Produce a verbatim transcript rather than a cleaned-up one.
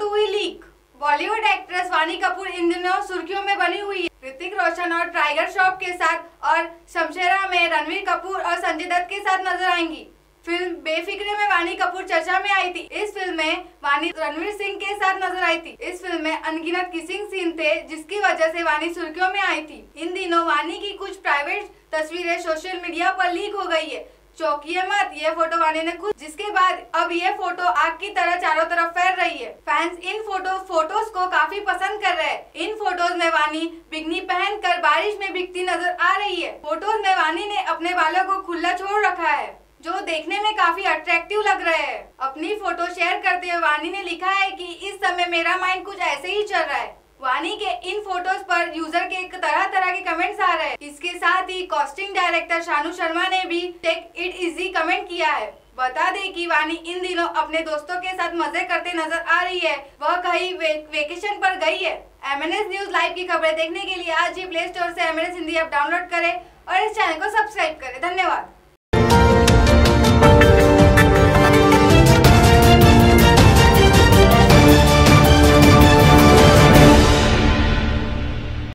तो हुई leak. Bollywood actress वानी कपूर इन दिनों सुर्खियों में बनी हुई है। ऋतिक रोशन और टाइगर श्रॉफ के साथ और शमशेरा में रणवीर कपूर और संजय दत्त के साथ नजर आएंगी। फिल्म बेफिक्रे में वानी कपूर चर्चा में आई थी। इस फिल्म में वानी रणवीर सिंह के साथ नजर आई थी। इस फिल्म में अनगिनत किसिंग सीन थे, जिसकी वजह से वानी सुर्खियों में आई थी। इन दिनों वानी की कुछ प्राइवेट तस्वीरें सोशल मीडिया पर लीक हो गई है। चौंकिए मत, ये फोटो वानी ने खुद, जिसके बाद अब ये फोटो आग की तरह चारों तरफ फैल रही है। फैंस इन फोटो फोटोज को काफी पसंद कर रहे हैं। इन फोटोज में वानी बिकनी पहनकर बारिश में भीगती नजर आ रही है। फोटोज में वानी ने अपने बालों को खुला छोड़ रखा है, जो देखने में काफी अट्रैक्टिव लग रहे हैं। अपनी फोटो शेयर करते हुए वानी ने लिखा है कि इस समय मेरा माइंड कुछ ऐसे ही चल रहा है। वानी के इन फोटोज पर यूजर के तरह तरह के कमेंट्स आ रहे हैं। इसके साथ ही कास्टिंग डायरेक्टर शानू शर्मा ने भी टेक इट इजी कमेंट किया है। बता दें कि वानी इन दिनों अपने दोस्तों के साथ मजे करते नजर आ रही है। वह कहीं वे, वेकेशन पर गई है। M N S news live की खबरें देखने के लिए आज ही प्ले स्टोर से M N S Hindi app download करें और इस चैनल को सब्सक्राइब करें। धन्यवाद।